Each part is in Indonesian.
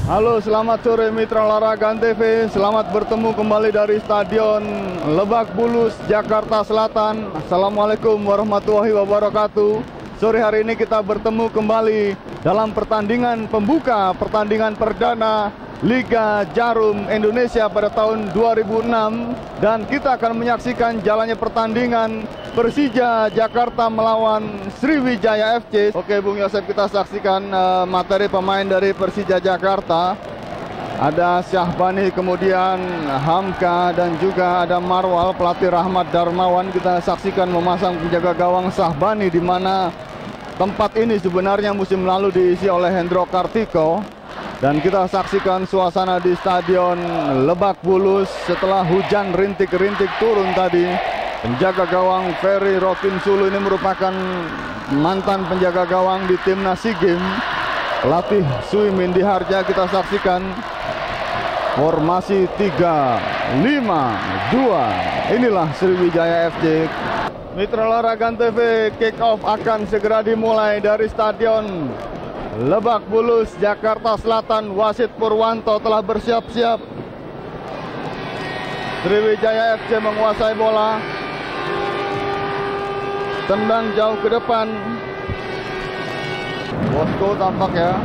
Halo, selamat sore Mitra Olahraga TV. Selamat bertemu kembali dari Stadion Lebak Bulus, Jakarta Selatan. Assalamualaikum warahmatullahi wabarakatuh. Sore hari ini kita bertemu kembali dalam pertandingan pembuka, pertandingan perdana Liga Jarum Indonesia pada tahun 2006. Dan kita akan menyaksikan jalannya pertandingan Persija Jakarta melawan Sriwijaya FC. Oke Bung Yosef, kita saksikan materi pemain dari Persija Jakarta. Ada Syahbani, kemudian Hamka, dan juga ada Marwal, pelatih Rahmat Darmawan. Kita saksikan memasang penjaga gawang Syahbani, di mana tempat ini sebenarnya musim lalu diisi oleh Hendro Kartiko. Dan kita saksikan suasana di Stadion Lebak Bulus setelah hujan rintik-rintik turun tadi. Penjaga gawang Ferry Rokin Sulu ini merupakan mantan penjaga gawang di timnas SEA Games. Pelatih Sui Mindi Harja. Kita saksikan formasi 3-5-2. Inilah Sriwijaya FC. Mitra Olahraga TV, kick off akan segera dimulai dari Stadion Lebak Bulus, Jakarta Selatan. Wasit Purwanto telah bersiap-siap. Sriwijaya FC menguasai bola. Tendang jauh ke depan. Bosco tampak ya.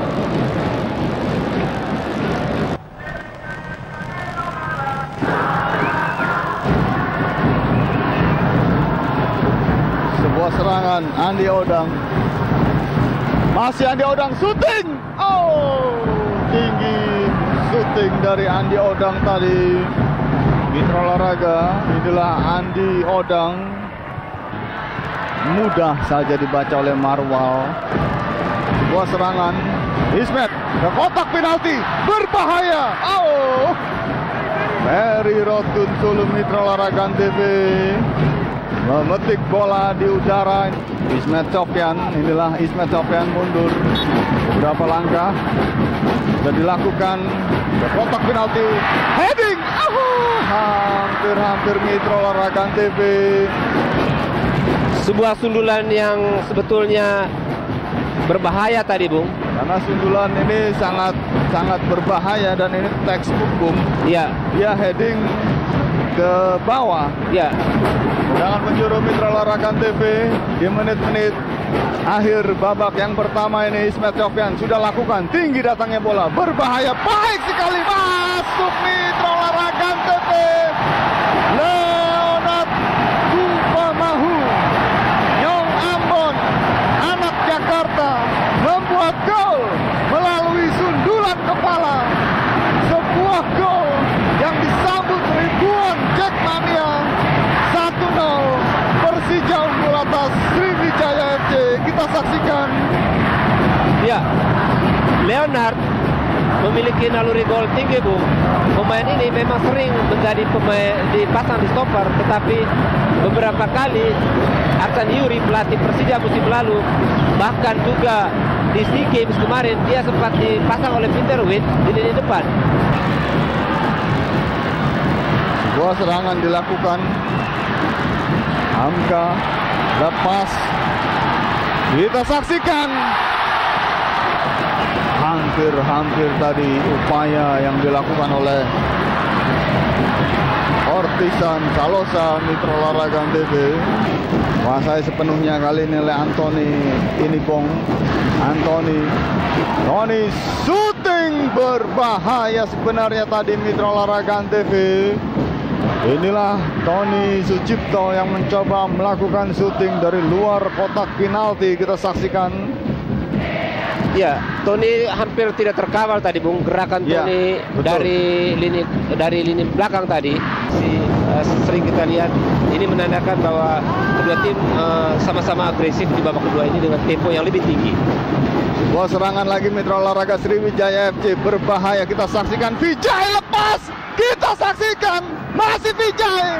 Sebuah serangan Andi Odang. Masih Andi Odang, syuting. Oh, tinggi syuting dari Andi Odang tadi. Mitra Olahraga, inilah Andi Odang. Mudah saja dibaca oleh Marwal. Sebuah serangan Ismet ke kotak penalti, berbahaya. Oh, Ferry Rokin Sulu, Mitra Olahraga TV, memetik bola di udara. Ismet Sofyan, inilah Ismet Sofyan mundur beberapa langkah. Sudah dilakukan ke kotak penalti, heading. Hampir Mitra Olahraga TV. Sebuah sundulan yang sebetulnya berbahaya tadi, Bung. Karena sundulan ini sangat berbahaya dan ini textbook, Bung. Iya. Dia heading ke bawah. Iya. Dengan penjuru Mitra Olahraga TV di menit-menit akhir babak yang pertama ini, Ismet Sofyan sudah lakukan tinggi datangnya bola, berbahaya, baik sekali, masuk Mitra Olahraga TV. Leonard Kupamahu, Nyong Ambon, anak Jakarta, membuat gol melalui sundulan kepala. Sebuah gol yang disambut ribuan Jackmania. 1-0 Persija unggul atas Sriwijaya FC. Kita saksikan. Ya, Leonard memiliki naluri gol tinggi, Bung. Pemain ini memang sering menjadi pemain dipasang di stopper, tetapi beberapa kali Aksan Yuri, pelatih Persija musim lalu, bahkan juga di SEA Games kemarin, dia sempat dipasang oleh Pinterwit di lini depan. Sebuah serangan dilakukan. Hamka lepas. Kita saksikan. Hampir tadi upaya yang dilakukan oleh Ortisan Salosa, Mitra Olahraga TV. Kuasai sepenuhnya kali ini oleh Anthony Inipong. Tony syuting berbahaya sebenarnya tadi, Mitra Olahraga TV. Inilah Tony Sucipto yang mencoba melakukan syuting dari luar kotak penalti. Kita saksikan. Ya, Tony hampir tidak terkawal tadi, Bung. Gerakan Tony dari lini belakang tadi sering kita lihat. Ini menandakan bahwa kedua tim sama-sama agresif di babak kedua ini dengan tempo yang lebih tinggi. Sebuah serangan lagi Mitra Olahraga Sriwijaya FC, berbahaya. Kita saksikan Vijay lepas. Kita saksikan masih Vijay.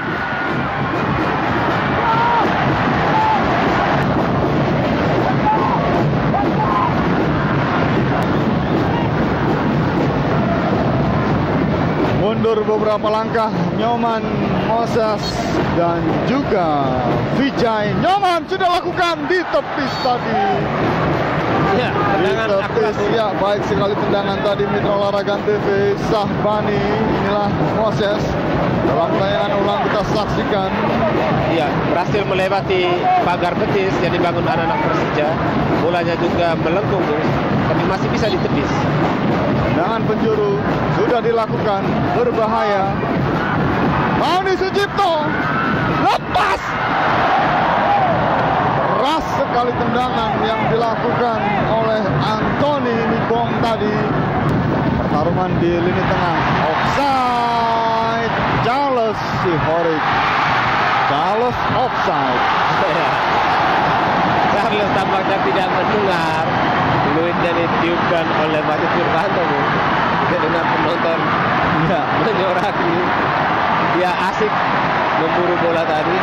Mundur beberapa langkah Nyoman Moses dan juga Vijay. Nyoman sudah lakukan di tepis tadi. Ya, tendangan akurat. Ya, baik sekali tendangan tadi Mitra Olahraga TV. Syahbani, inilah Moses. Dalam tayangan ulang kita saksikan. Iya, berhasil melewati pagar betis yang dibangun anak-anak Persija. Bolanya juga melengkung, Bung, tapi masih bisa ditepis. Tendangan penjuru sudah dilakukan, berbahaya. Mauni Sucipto lepas. Keras sekali tendangan yang dilakukan oleh Anthony Nibong tadi. Pertarungan di lini tengah. Offside. Charles Sihorik. Charles offside. Charles tampaknya tidak mendengar fluid yang ditiupkan oleh Wasit Purwanto. Kita dengar penonton menyoraki. Dia asik memburu bola tadi.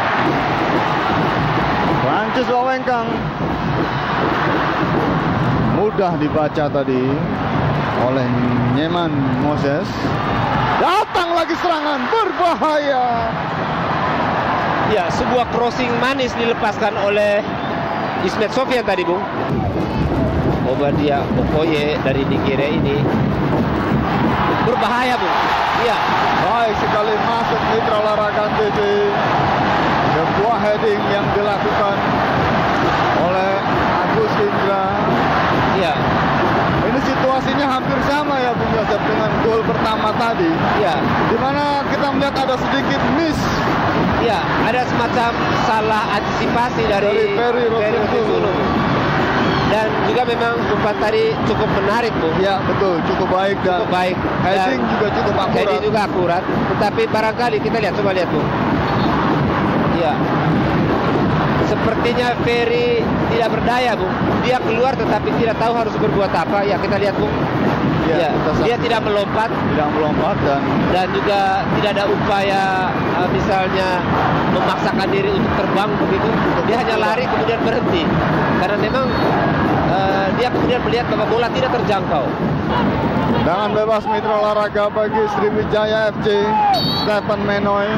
Prancis Wawengkang. Mudah dibaca tadi oleh Nyeman Moses. Datang lagi serangan berbahaya. Ya, sebuah crossing manis dilepaskan oleh Ismet Sofian tadi, Bung. Obadia Okoye dari Nigeria ini berbahaya, Bung. Iya, baik sekali masuk Mitra Olahraga TV. Sebuah heading yang dilakukan oleh Agus Indra. Iya. Ini situasinya hampir sama ya Bung Yosef dengan gol pertama tadi. Iya. Di mana kita melihat ada sedikit miss. Iya, ada semacam salah antisipasi dari Ferry Rofiqulu. Dan juga memang umpan tadi cukup menarik, Bung. Ya, betul, cukup baik dan cukup baik. Heading juga cukup akurat. Heading juga akurat. Tetapi barangkali kita lihat, coba lihat, Bung. Iya. Sepertinya Ferry tidak berdaya, Bung. Dia keluar tetapi tidak tahu harus berbuat apa. Ya, kita lihat, Bung. Ya, dia tidak melompat. Tidak melompat dan juga tidak ada upaya misalnya memaksakan diri untuk terbang begitu. Dia hanya lari kemudian berhenti. Karena memang dia kemudian melihat bahwa bola tidak terjangkau. Dengan bebas Mitra Olahraga bagi Sriwijaya FC. Stephen Menoy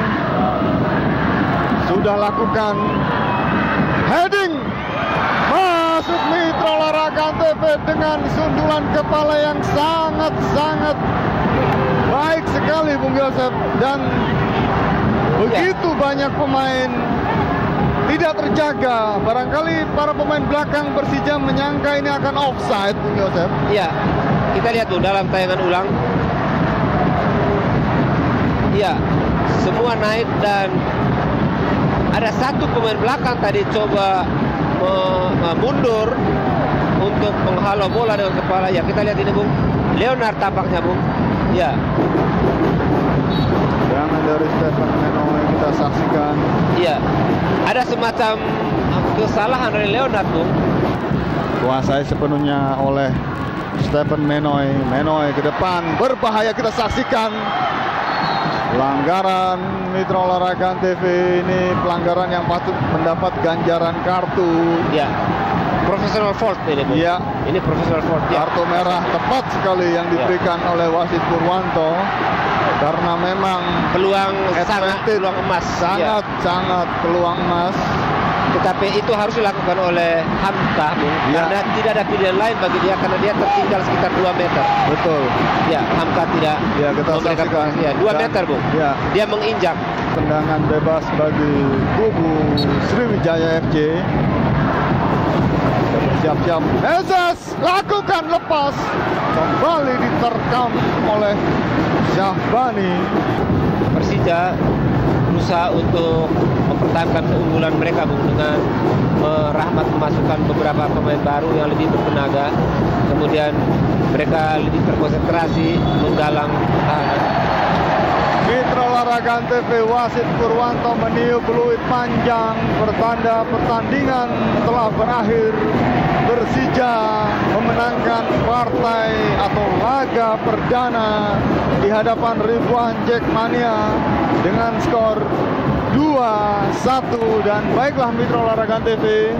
sudah lakukan heading masuk Mitra Olahraga TV dengan sundulan kepala yang sangat baik sekali Bung Yosef, dan begitu banyak pemain tidak terjaga. Barangkali para pemain belakang Persija menyangka ini akan offside, Bung Yosef. Iya, kita lihat tuh dalam tayangan ulang. Iya, semua naik dan ada satu pemain belakang tadi coba mundur untuk menghalau bola dengan kepala. Ya, kita lihat ini, Bung. Leonard tampaknya, Bung. Ya. Jangan dari Stephen Menoy kita saksikan. Iya. Ada semacam kesalahan dari Leonard, Bung. Kuasai sepenuhnya oleh Stephen Menoy. Menoy ke depan, berbahaya, kita saksikan. Pelanggaran Mitra Olahraga TV ini pelanggaran yang patut mendapat ganjaran kartu. Ya, professional fault ini, Bung. Ya, ini professional fault. Ya. Kartu merah tepat sekali yang diberikan oleh wasit Purwanto karena memang peluang peluang emas, sangat peluang emas. Tetapi itu harus dilakukan oleh Hamka, Bung. Ya. Karena tidak ada pilihan lain bagi dia karena dia tertinggal sekitar 2 meter. Betul. Ya, Hamka tidak memberikan posisi. Ya, 2 meter, Bung. Ya. Dia menginjak. Tendangan bebas bagi kubu Sriwijaya FC. Siap-siap. Mezes lakukan lepas. Kembali diterkam oleh Syahbani. Persija berusaha untuk mempertahankan keunggulan mereka, Bung, dengan merahmat memasukkan beberapa pemain baru yang lebih bertenaga. Kemudian mereka lebih terkonsentrasi menggalang pertahanan. Mitra Olahraga TV wasit Purwanto meniup peluit panjang bertanda pertandingan telah berakhir. Persija memenangkan partai atau laga perdana di hadapan ribuan Jackmania dengan skor 2-1. Dan baiklah Mitra Olahraga TV,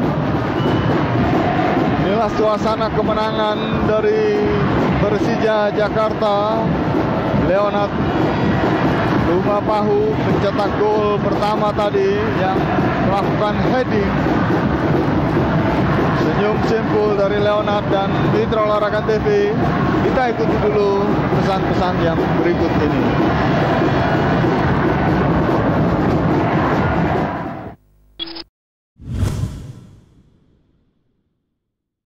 inilah suasana kemenangan dari Persija Jakarta. Leonard Lumapahu mencetak gol pertama tadi yang melakukan heading. senyum simpul dari Leonard dan Mitra Olahraga TV. Kita ikuti dulu pesan-pesan yang berikut ini.